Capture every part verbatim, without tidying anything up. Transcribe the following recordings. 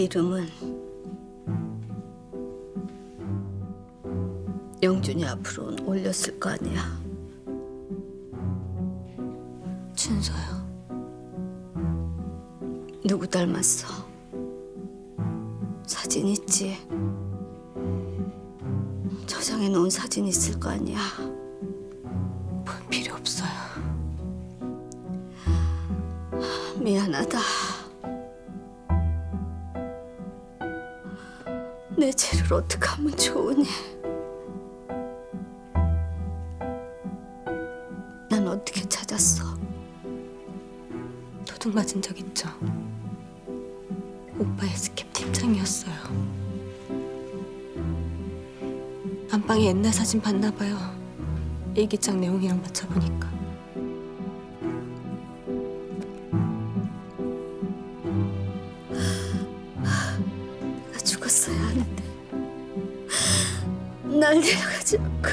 이름은 영준이 앞으로는 올렸을 거 아니야. 준서요. 누구 닮았어? 사진 있지? 저장해 놓은 사진 있을 거 아니야. 볼 필요 없어요. 미안하다. 내 죄를 어떻게 하면 좋으니? 난 어떻게 찾았어? 도둑 맞은 적 있죠? 오빠의 스캡 팀장이었어요. 안방에 옛날 사진 봤나 봐요. 일기장 내용이랑 맞춰보니까. 내가 죽었어야 하는데 날 데려가지 않고.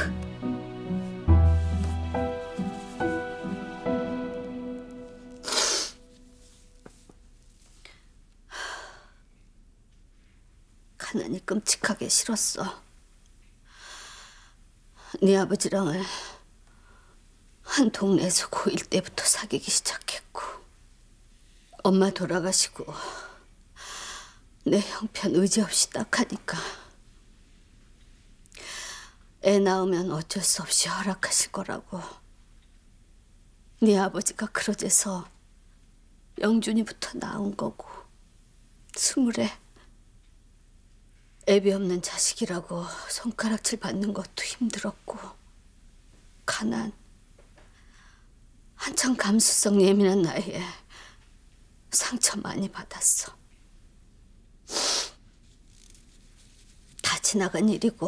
가난이 끔찍하게 싫었어. 네 아버지랑을 한 동네에서 고일 때부터 사귀기 시작했고, 엄마 돌아가시고 내 형편 의지 없이 딱 하니까 애 낳으면 어쩔 수 없이 허락하실 거라고 네 아버지가 그러재서 영준이부터 낳은 거고, 스물에 애비 없는 자식이라고 손가락질 받는 것도 힘들었고, 가난, 한참 감수성 예민한 나이에 상처 많이 받았어. 다 지나간 일이고.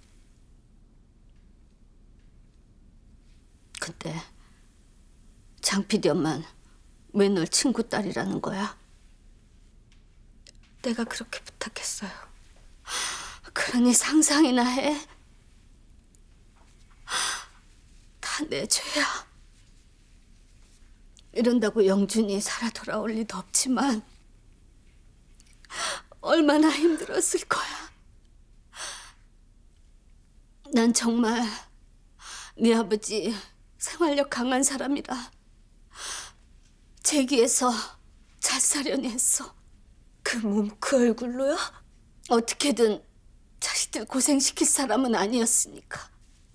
근데 장피디 엄마는 왜 널 친구 딸이라는 거야? 내가 그렇게 부탁했어요. 그러니 상상이나 해? 다 내 죄야. 이런다고 영준이 살아 돌아올 리도 없지만 얼마나 힘들었을 거야. 난 정말 네 아버지 생활력 강한 사람이라 제기해서 잘 사려니 했어. 그 몸, 그 얼굴로요? 어떻게든 자식들 고생시킬 사람은 아니었으니까.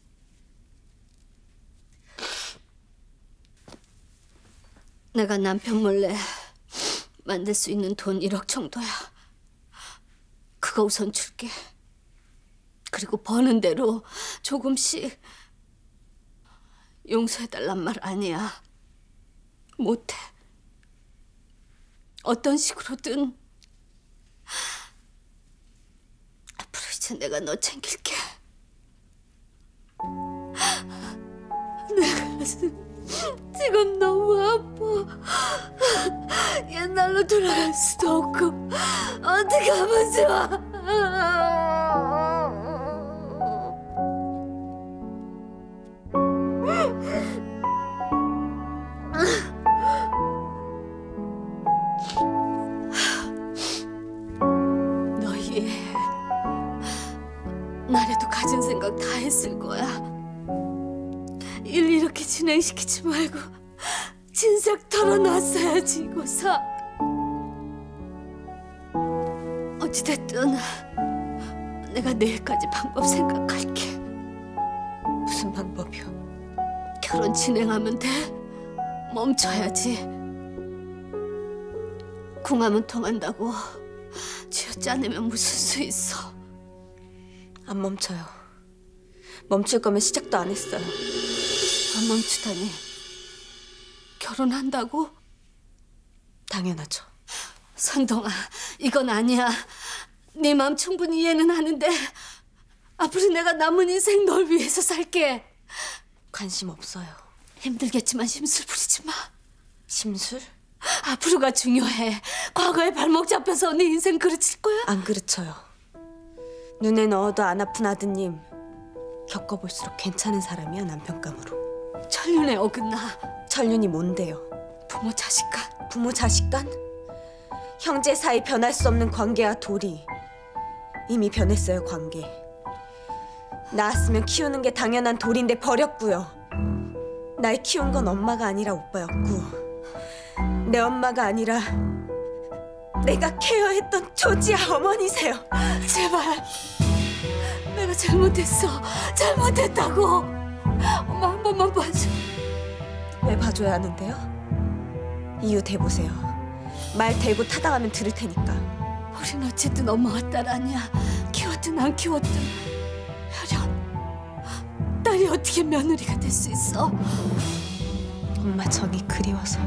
내가 남편 몰래 만들 수 있는 돈 일억 정도야. 그거 우선 줄게. 그리고 버는 대로 조금씩. 용서해달란 말 아니야. 못해. 어떤 식으로든. 앞으로 이제 내가 너 챙길게. 내 가슴 지금 너무 아파. 옛날로 돌아갈 수도 없고 어떻게 하면 좋아. 너희 나래도 가진 생각 다 했을 거야. 일 이렇게 진행시키지 말고 진작 털어놨어야지, 이거사. 어찌됐든 내가 내일까지 방법 생각할게. 무슨 방법이요? 결혼 진행하면 돼? 멈춰야지. 궁하면 통한다고 쥐어짜내면 무슨 수 있어. 안 멈춰요. 멈출 거면 시작도 안 했어요. 안 멈추다니. 결혼한다고? 당연하죠. 선동아, 이건 아니야. 네 마음 충분히 이해는 하는데 앞으로 내가 남은 인생 널 위해서 살게. 관심 없어요. 힘들겠지만 심술 부리지 마. 심술? 앞으로가 중요해. 과거에 발목 잡혀서 네 인생 그르칠 거야? 안 그르쳐요. 눈에 넣어도 안 아픈 아드님 겪어볼수록 괜찮은 사람이야, 남편감으로. 천륜에 어긋나. 천륜이 뭔데요? 부모 자식 간. 부모 자식 간? 형제 사이 변할 수 없는 관계와 도리. 이미 변했어요, 관계. 낳았으면 키우는 게 당연한 도리인데 버렸고요. 날 키운 건 엄마가 아니라 오빠였고, 내 엄마가 아니라 내가 케어했던 조지아 어머니세요. 제발, 내가 잘못했어. 잘못했다고. 엄마 한 번만 봐줘. 왜 봐줘야 하는데요? 이유 대보세요. 말 대고 타당하면 들을 테니까. 우린 어쨌든 엄마가 딸 아니야. 키웠든 안 키웠든. 혈연, 딸이 어떻게 며느리가 될 수 있어? 엄마 전이 그리워서.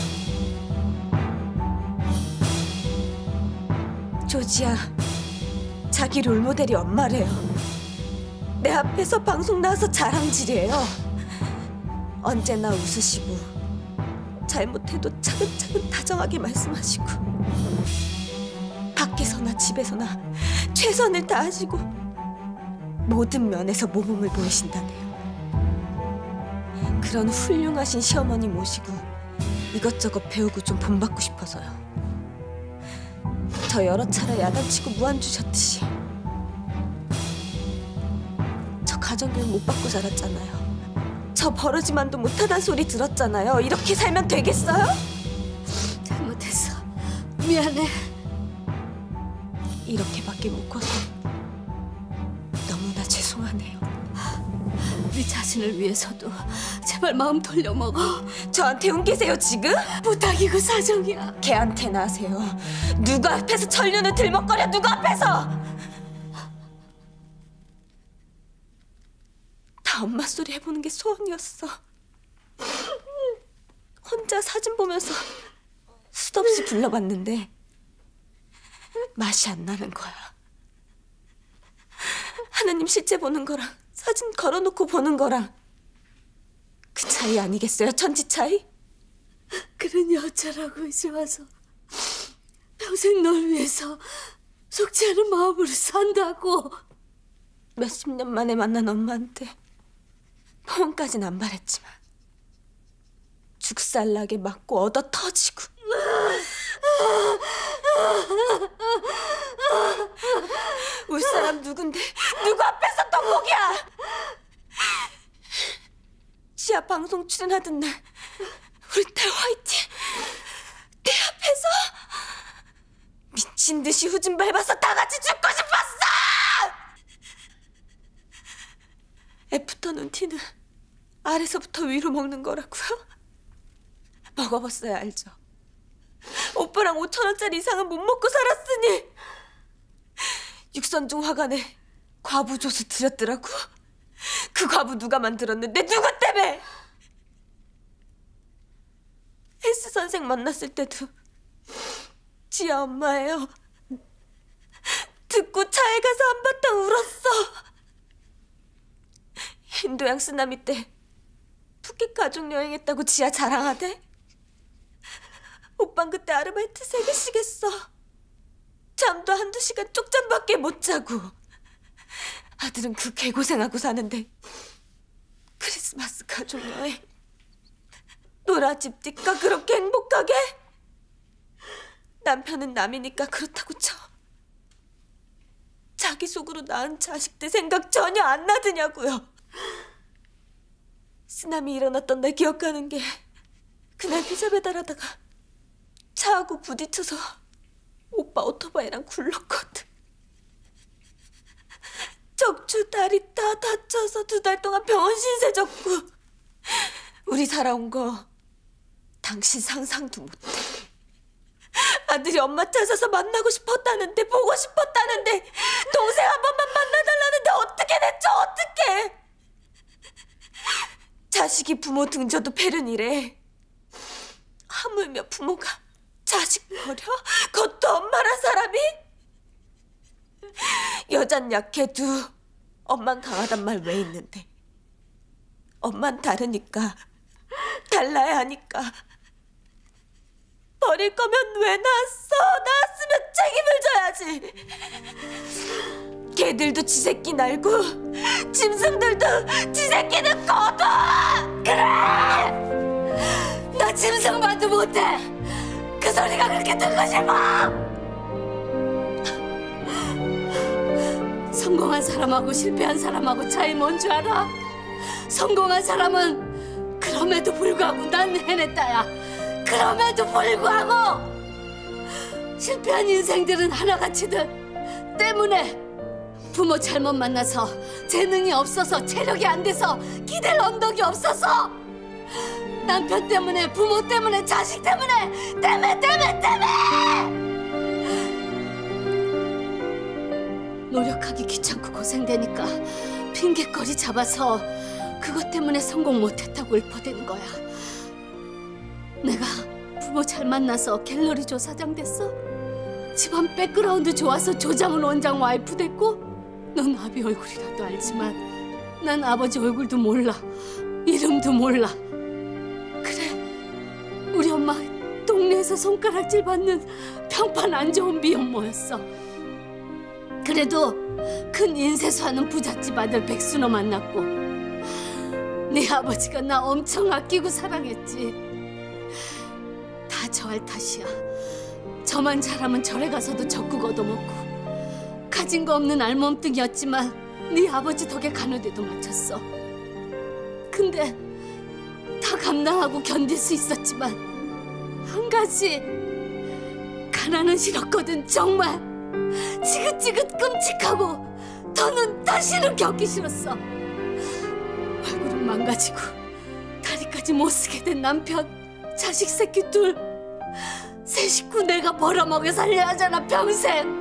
조지아, 자기 롤모델이 엄마래요. 내 앞에서 방송 나와서 자랑질이에요. 언제나 웃으시고 잘못해도 차근차근 다정하게 말씀하시고 밖에서나 집에서나 최선을 다하시고 모든 면에서 모범을 보이신다네요. 그런 훌륭하신 시어머니 모시고 이것저것 배우고 좀 본받고 싶어서요. 저 여러 차례 야단치고 무안주셨듯이. 저 가정교육 못 받고 자랐잖아요. 저 버러지만도 못하단 소리 들었잖아요. 이렇게 살면 되겠어요? 잘못했어. 미안해. 이렇게밖에 못 커서 너무나 죄송하네요. 네 자신을 위해서도 제발 마음 돌려먹어. 저한테 웅기세요 지금? 부탁이고 사정이야. 걔한테나 하세요. 누가 앞에서 천년을 들먹거려. 누가 앞에서. 다 엄마 소리 해보는 게 소원이었어. 혼자 사진 보면서 수도 없이 불러봤는데 맛이 안 나는 거야. 하느님 실제 보는 거랑 사진 걸어놓고 보는 거랑 그 차이 아니겠어요? 천지 차이? 그러니 어쩌라고 이제 와서 평생 널 위해서 속지 않은 마음으로 산다고. 몇십 년 만에 만난 엄마한테 포옹까진 안 바랬지만 죽살나게 맞고 얻어 터지고 울 사람 누군데 누구 앞에서 떡볶이야. 지하 방송 출연하던 날 우리 딸 화이팅 내 앞에서 미친 듯이 후진 밟아서 다 같이 죽고 싶었어. 애프터 눈 티는 아래서부터 위로 먹는 거라고요? 먹어봤어야 알죠. 오빠랑 오천 원짜리 이상은 못 먹고 살았으니. 육선중 화관에 과부조수 들였더라고. 그 과부 누가 만들었는데 누구 때문에? 헬스 선생 만났을 때도 지아 엄마예요. 듣고 차에 가서 한바탕 울었어. 인도양 쓰나미 때 푸켓 가족여행했다고 지아 자랑하대. 오빤 그때 아르바이트 세 개씩 했어. 잠도 한두 시간 쪽잠밖에 못 자고. 아들은 그 개고생하고 사는데 크리스마스 가족여행 노라집 띠까 그렇게 행복하게? 남편은 남이니까 그렇다고 쳐. 자기 속으로 낳은 자식들 생각 전혀 안 나드냐고요. 쓰나미 일어났던 날 기억하는 게 그날 피자 배달하다가 차하고 부딪혀서 오빠 오토바이랑 굴렀거든. 척추 다리 다 다쳐서 두 달 동안 병원 신세 졌고. 우리 살아온 거 당신 상상도 못해. 아들이 엄마 찾아서 만나고 싶었다는데, 보고 싶었다는데, 동생 한 번만 만나달라는데 어떻게 됐죠? 어떻게? 자식이 부모 등져도 패륜이래. 하물며 부모가 자식 버려? 그것도 엄마란 사람이? 여잔 약해도 엄만 강하단 말 왜 있는데? 엄만 다르니까, 달라야 하니까. 버릴 거면 왜 낳았어? 낳았으면 책임을 져야지. 개들도 지 새끼 날고 짐승들도 지 새끼는 거둬. 그래! 나 짐승만도 못해. 그 소리가 그렇게 듣고 싶어! 성공한 사람하고 실패한 사람하고 차이 뭔 줄 알아? 성공한 사람은 그럼에도 불구하고 난 해냈다야. 그럼에도 불구하고 실패한 인생들은 하나같이들 때문에 부모 잘못 만나서 재능이 없어서 체력이 안 돼서 기댈 언덕이 없어서 남편 때문에 부모 때문에 자식 때문에 때문에 때문에 때문에 노력하기 귀찮고 고생되니까 핑계거리 잡아서 그것 때문에 성공 못했다고 읊어대는 거야. 내가 부모 잘 만나서 갤러리 조사장 됐어? 집안 백그라운드 좋아서 조장훈 원장 와이프 됐고? 넌 아비 얼굴이라도 알지만 난 아버지 얼굴도 몰라. 이름도 몰라. 그래, 우리 엄마 동네에서 손가락질 받는 평판 안 좋은 미혼모였어. 그래도 큰 인쇄소 하는 부잣집 아들 백순호 만났고 네 아버지가 나 엄청 아끼고 사랑했지. 다 저 할 탓이야. 저만 잘하면 절에 가서도 적국 얻어먹고 가진 거 없는 알몸뚱이였지만 네 아버지 덕에 간호대도 마쳤어. 근데 다 감당하고 견딜 수 있었지만 한 가지, 가난은 싫었거든. 정말 지긋지긋 끔찍하고 더는 다시는 겪기 싫었어. 얼굴은 망가지고 다리까지 못 쓰게 된 남편, 자식 새끼 둘, 새 식구 내가 벌어먹여 살려야 하잖아 평생.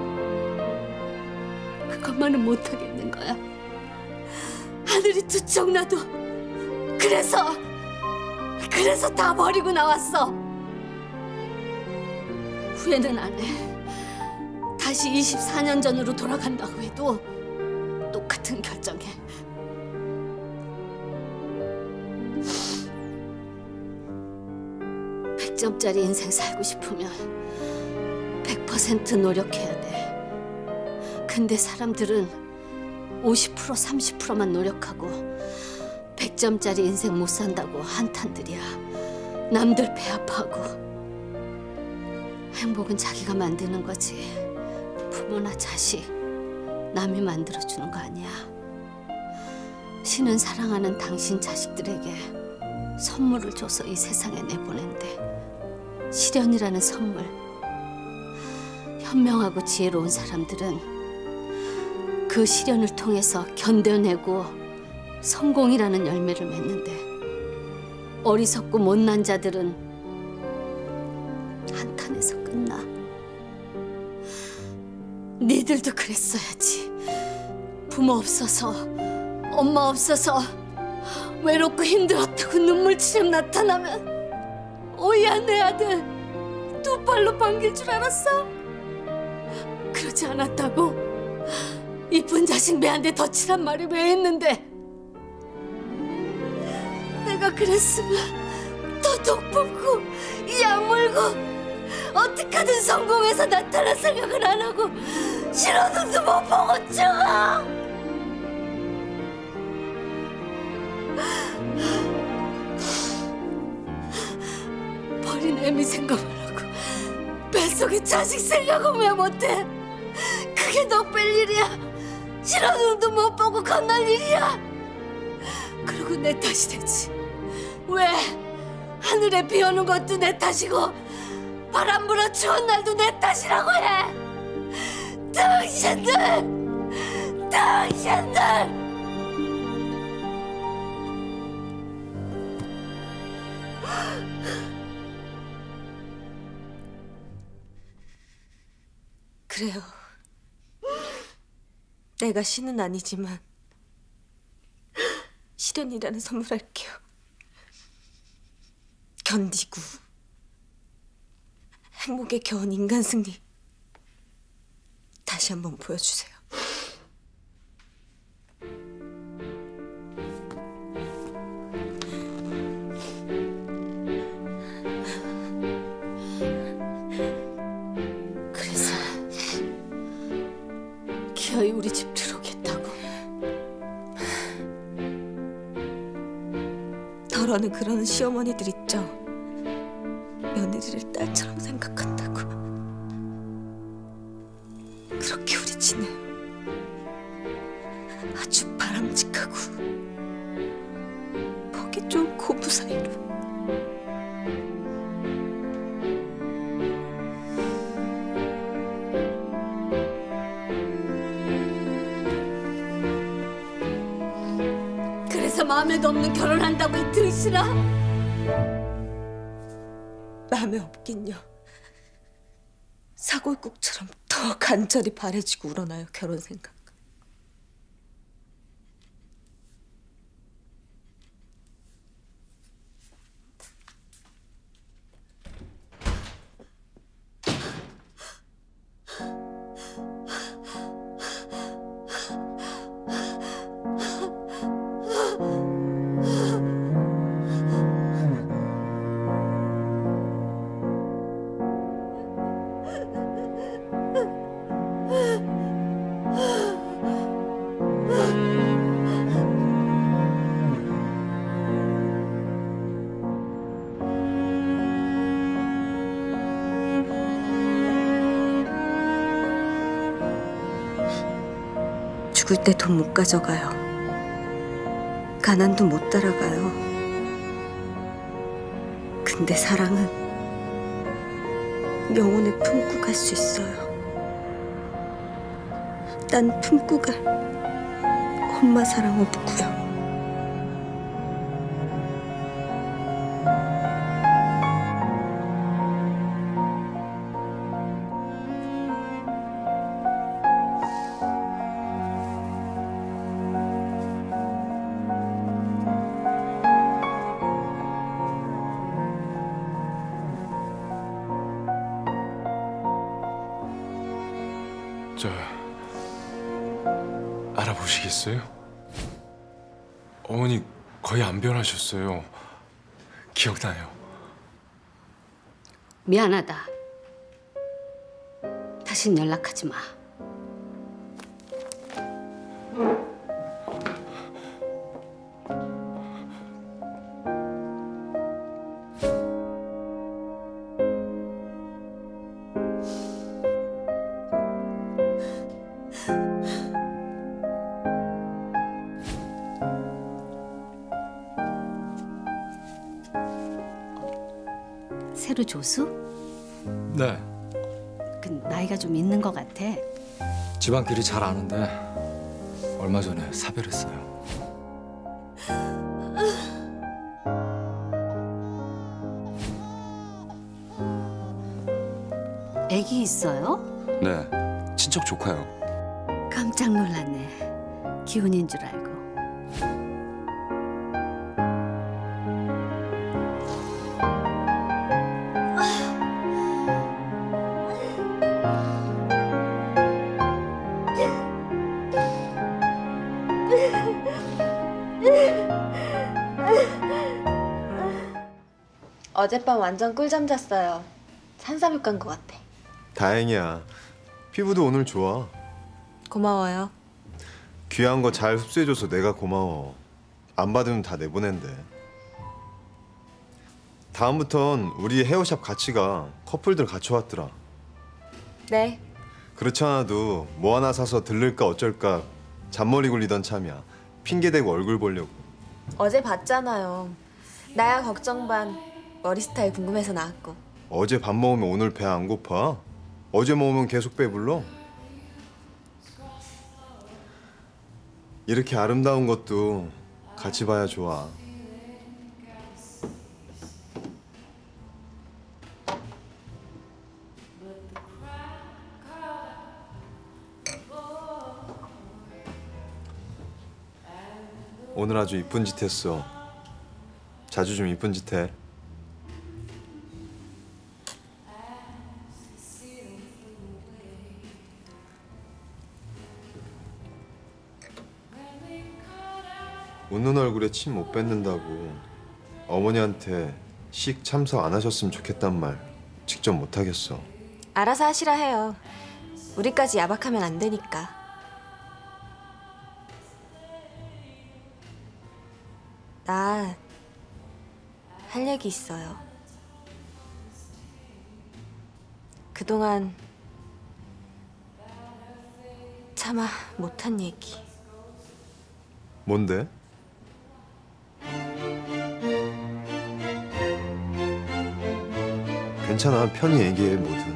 그것만은 못하겠는 거야. 하늘이 두 쪽 나도. 그래서 그래서 다 버리고 나왔어. 후회는 안 해. 다시 이십사 년 전으로 돌아간다고 해도 똑같은 결정해. 백 점짜리 인생 살고 싶으면 백 퍼센트 노력해야 돼. 근데 사람들은 오십 퍼센트 삼십 퍼센트만 노력하고 백 점짜리 인생 못 산다고 한탄들이야. 남들 배 아파하고. 행복은 자기가 만드는 거지. 부모나 자식, 남이 만들어주는 거 아니야. 신은 사랑하는 당신 자식들에게 선물을 줘서 이 세상에 내보낸대. 시련이라는 선물. 현명하고 지혜로운 사람들은 그 시련을 통해서 견뎌내고 성공이라는 열매를 맺는데, 어리석고 못난 자들은 한탄에서 끝나. 니들도 그랬어야지. 부모 없어서, 엄마 없어서 외롭고 힘들었다고 눈물치렴 나타나면 오야 내 아들 두 발로 반길 줄 알았어? 그러지 않았다고? 이쁜 자식 매한테 덧치란 말이 왜 했는데? 내가 그랬으면 더 독품고 이 악물고 어떻게든 성공해서 나타날 생각을 안 하고 신호등도 못 보고 죽어! 버린 애미 생각을 하고 뱃속에 자식 생각은 왜 못해? 그게 너 뺄 일이야. 신호등도 못 보고 건널 일이야. 그리고 내 탓이 되지. 왜? 하늘에 비 오는 것도 내 탓이고 바람 불어 추운 날도 내 탓이라고 해. 당신들! 당신들! 그래요. 내가 신은 아니지만 시련이라는 선물할게요. 견디고 행복에 겨운 인간 승리 다시 한번 보여주세요. 그래서 기어이 우리 집 들어오겠다고? 덜어는 그러는 시어머니들 있죠. 며느리 며느리를 딸처럼 생각한다고. 그렇게 우리 지내요. 아주 바람직하고 보기 좋은 고부 사이로. 그래서 마음에도 없는 결혼한다고 이 등신아? 마음에 없긴요. 사골국처럼 더 간절히 바래지고 우러나요, 결혼 생각. 죽을 때 돈 못 가져가요. 가난도 못 따라가요. 근데 사랑은 영혼을 품고 갈 수 있어요. 난 품고 갈 엄마 사랑 없고요. 저 알아보시겠어요? 어머니 거의 안 변하셨어요. 기억나요. 미안하다. 다신 연락하지 마. 새로 조수? 네. 그 나이가 좀 있는 것 같아. 집안끼리 잘 아는데 얼마 전에 사별했어요. 애기 있어요? 네, 친척 조카요. 깜짝 놀랐네. 기혼인 줄 알고. 어젯밤 완전 꿀잠 잤어요. 산삼육 간 것 같아. 다행이야. 피부도 오늘 좋아. 고마워요. 귀한 거 잘 흡수해줘서 내가 고마워. 안 받으면 다 내보낸대. 다음부턴 우리 헤어샵 같이 가. 커플들 같이 왔더라. 네. 그렇지 않아도 뭐 하나 사서 들를까 어쩔까 잔머리 굴리던 참이야. 핑계대고 얼굴 보려고. 어제 봤잖아요. 나야 걱정 반, 머리 스타일 궁금해서 나왔고. 어제 밥 먹으면 오늘 배 안 고파? 어제 먹으면 계속 배불러? 이렇게 아름다운 것도 같이 봐야 좋아. 오늘 아주 이쁜 짓 했어. 자주 좀 이쁜 짓 해. 웃는 얼굴에 침 못 뱉는다고 어머니한테 식 참석 안 하셨으면 좋겠단 말 직접 못 하겠어. 알아서 하시라 해요. 우리까지 야박하면 안 되니까. 나 할 얘기 있어요. 그동안 차마 못한 얘기. 뭔데? 괜찮아, 편히 얘기해. 뭐든.